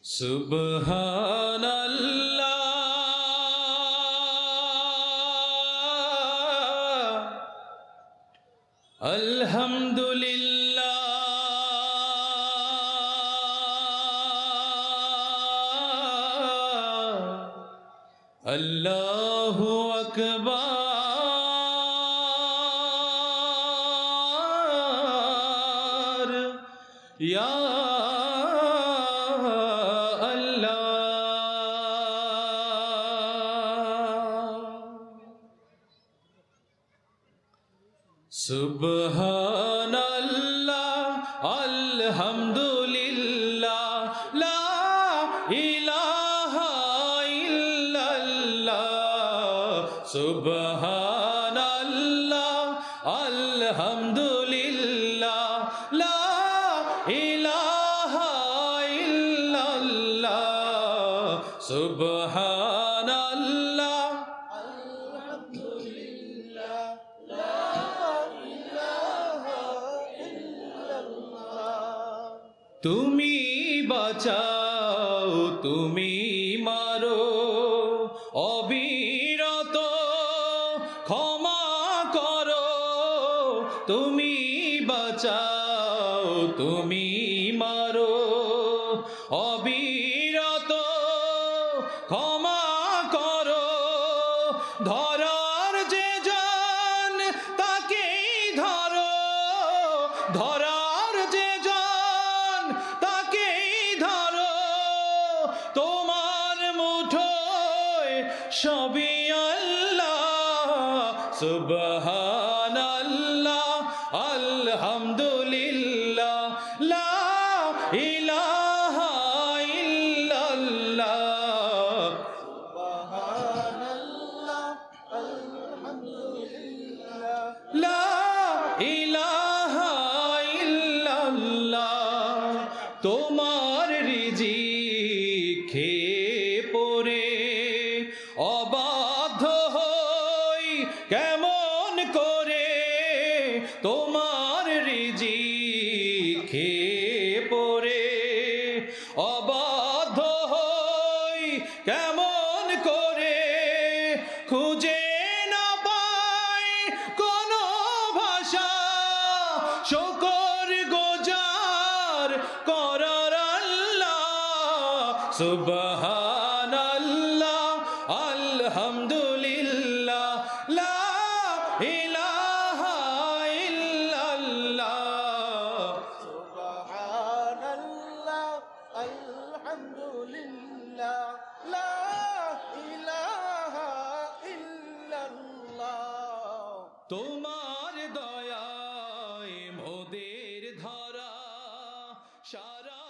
সুবহানাল্লাহ আলহামদুলিল্লাহ আল্লাহু আকবার ইয়া সুবহানাল্লাহ আলহামদুলিল্লাহ লা ইলাহা ইল্লাল্লাহ সুবহানাল্লাহ আলহামদুলিল্লাহ লা ইলাহা ইল্লাল্লাহ সুবহানাল্লাহ তুমি বাঁচাও তুমি মারো অবিরত ক্ষমা করো তুমি বাঁচাও তুমি মারো অবিরত ক্ষমা করো ধরার যে জন তাকেই ধরো ধরার যে তোমার মুঠোয় সবই আল্লাহ সুবহানাল্লাহ আলহামদুলিল্লাহ লা ইলাহা ইল্লাল্লাহ সুবহানাল্লাহ আলহামদুলিল্লাহ লা ইলাহা ইল্লাল্লাহ তোমার রিজিক খেয়ে পড়ে অবাধ্য হই কেমন করে তোমার রিজিক খেয়ে পড়ে অবাধ্য হই কেমন করে খুঁজে না পাই কোনো ভাষা শুকর গুজার করার সুবহানাল্লাহ আলহামদুলিল্লাহ লা ইলাহা ইল্লাল্লাহ সুবহানাল্লাহ আলহামদুলিল্লাহ লা ইলাহা ইল্লাল্লাহ তোমার দয়ায় মোদের ধরা সারা